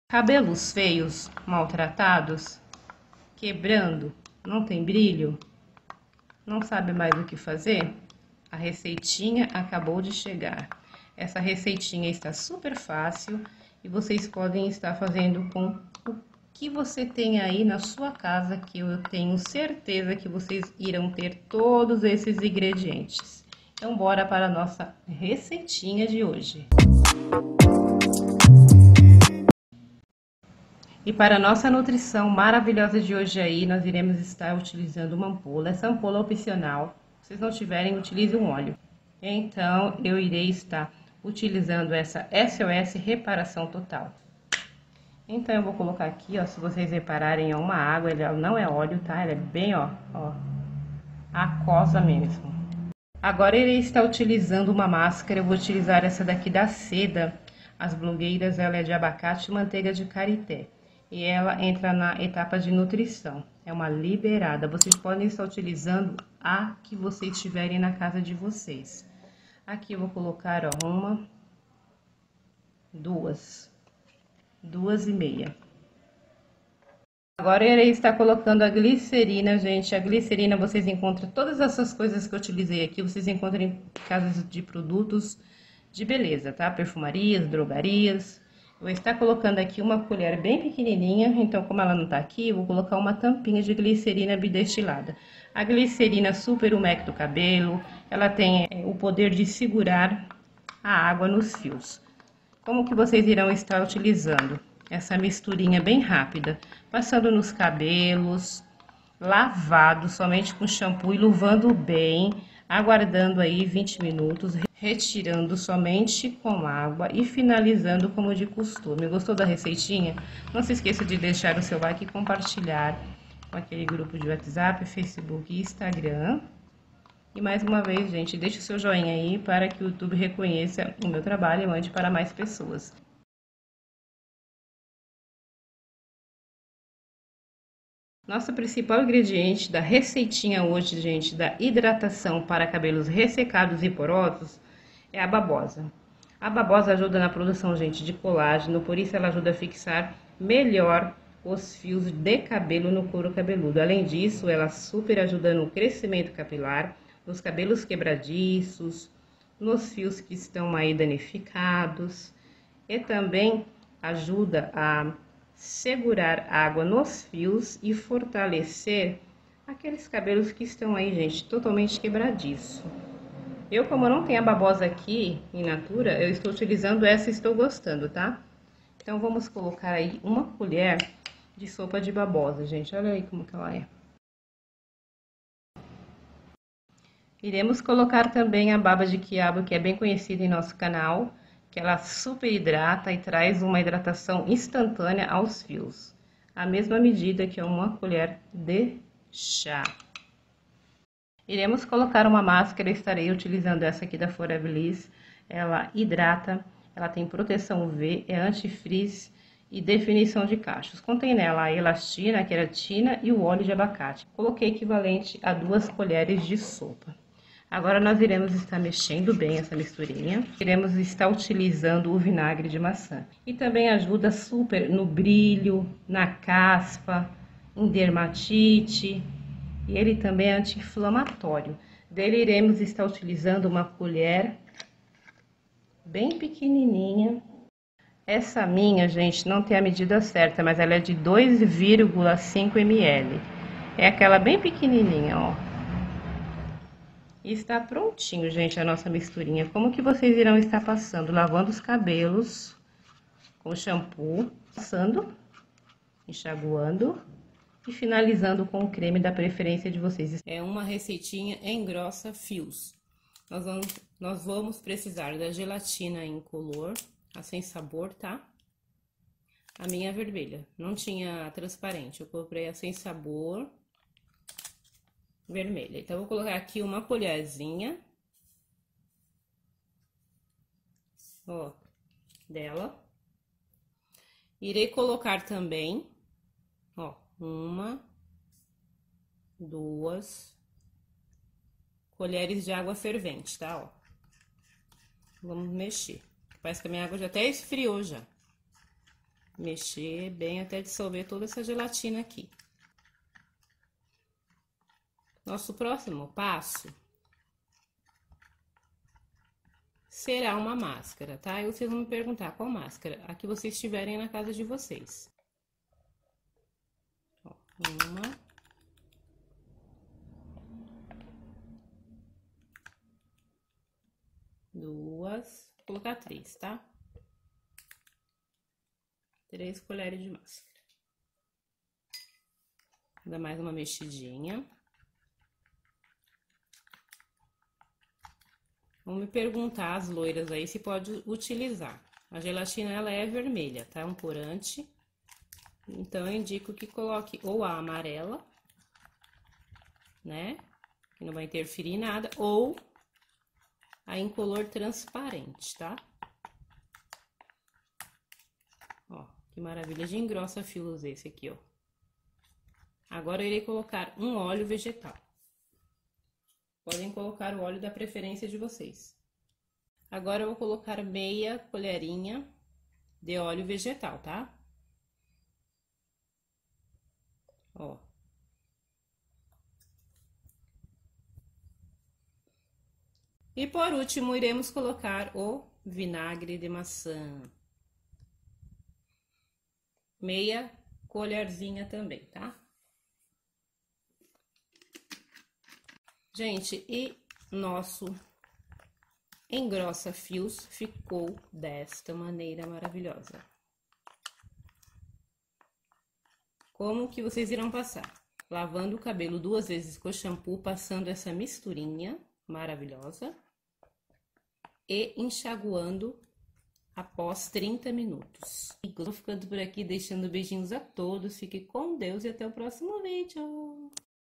Cabelos feios, maltratados, quebrando, não tem brilho, não sabe mais o que fazer? A receitinha acabou de chegar. Essa receitinha está super fácil e vocês podem estar fazendo com o que você tem aí na sua casa, que eu tenho certeza que vocês irão ter todos esses ingredientes. Então, bora para a nossa receitinha de hoje. E para a nossa nutrição maravilhosa de hoje aí, nós iremos estar utilizando uma ampola. Essa ampola é opcional. Se vocês não tiverem, utilize um óleo. Então, eu irei estar utilizando essa SOS Reparação Total. Então, eu vou colocar aqui, ó, se vocês repararem, é uma água, ela não é óleo, tá? Ela é bem, ó, aquosa mesmo. Agora, eu irei estar utilizando uma máscara, eu vou utilizar essa daqui da Seda. As blogueiras, ela é de abacate e manteiga de karité. E ela entra na etapa de nutrição. É uma liberada. Vocês podem estar utilizando a que vocês tiverem na casa de vocês. Aqui eu vou colocar, ó, uma, duas e meia. Agora eu irei estar colocando a glicerina, gente. A glicerina vocês encontram todas essas coisas que eu utilizei aqui. Vocês encontram em casas de produtos de beleza, tá? Perfumarias, drogarias. Vou estar colocando aqui uma colher bem pequenininha, então como ela não tá aqui, eu vou colocar uma tampinha de glicerina bidestilada. A glicerina super umecta o cabelo, ela tem o poder de segurar a água nos fios. Como que vocês irão estar utilizando? Essa misturinha bem rápida, passando nos cabelos, lavado somente com shampoo e luvando bem, aguardando aí 20 minutos, retirando somente com água e finalizando como de costume. Gostou da receitinha? Não se esqueça de deixar o seu like e compartilhar com aquele grupo de WhatsApp, Facebook e Instagram. E mais uma vez, gente, deixe o seu joinha aí para que o YouTube reconheça o meu trabalho e mande para mais pessoas. Nosso principal ingrediente da receitinha hoje, gente, da hidratação para cabelos ressecados e porosos, é a babosa. A babosa ajuda na produção, gente, de colágeno, por isso ela ajuda a fixar melhor os fios de cabelo no couro cabeludo. Além disso, ela super ajuda no crescimento capilar, nos cabelos quebradiços, nos fios que estão aí danificados, e também ajuda a segurar água nos fios e fortalecer aqueles cabelos que estão aí, gente, totalmente quebradiço. Eu, como não tenho a babosa aqui em natura, eu estou utilizando essa e estou gostando, tá? Então, vamos colocar aí uma colher de sopa de babosa, gente. Olha aí como que ela é. Iremos colocar também a baba de quiabo, que é bem conhecida em nosso canal, que ela super hidrata e traz uma hidratação instantânea aos fios. A mesma medida que é uma colher de chá. Iremos colocar uma máscara, estarei utilizando essa aqui da Forabilis. Ela hidrata, ela tem proteção UV, é anti-frizz e definição de cachos. Contém nela a elastina, a queratina e o óleo de abacate. Coloquei equivalente a 2 colheres de sopa. Agora, nós iremos estar mexendo bem essa misturinha. Iremos estar utilizando o vinagre de maçã. E também ajuda super no brilho, na caspa, em dermatite. E ele também é anti-inflamatório. Dele iremos estar utilizando uma colher bem pequenininha. Essa minha, gente, não tem a medida certa, mas ela é de 2,5 ml. É aquela bem pequenininha, ó. E está prontinho, gente, a nossa misturinha. Como que vocês irão estar passando? Lavando os cabelos com shampoo, passando, enxaguando e finalizando com o creme da preferência de vocês. É uma receitinha engrossa fios. Nós vamos precisar da gelatina incolor, a sem sabor, tá? A minha vermelha, não tinha transparente, eu comprei a sem sabor vermelha. Então, eu vou colocar aqui uma colherzinha, ó, dela. Irei colocar também, ó, 1, 2 colheres de água fervente, tá, ó. Vamos mexer. Parece que a minha água já até esfriou já. Mexer bem até dissolver toda essa gelatina aqui. Nosso próximo passo será uma máscara, tá? E vocês vão me perguntar qual máscara? A que vocês tiverem na casa de vocês. Ó, uma. Duas. Vou colocar 3, tá? 3 colheres de máscara. Vou dar mais uma mexidinha. Vão me perguntar, as loiras aí, se pode utilizar. A gelatina, ela é vermelha, tá? É um corante. Então, eu indico que coloque ou a amarela, né? Que não vai interferir em nada, ou a incolor transparente, tá? Ó, que maravilha de engrossa fios esse aqui, ó. Agora, eu irei colocar um óleo vegetal. Podem colocar o óleo da preferência de vocês. Agora, eu vou colocar meia colherinha de óleo vegetal, tá? Ó. E por último, iremos colocar o vinagre de maçã. Meia colherzinha também, tá? Gente, e nosso engrossa fios ficou desta maneira maravilhosa. Como que vocês irão passar? Lavando o cabelo 2 vezes com shampoo, passando essa misturinha maravilhosa e enxaguando após 30 minutos. E vou ficando por aqui, deixando beijinhos a todos. Fique com Deus e até o próximo vídeo.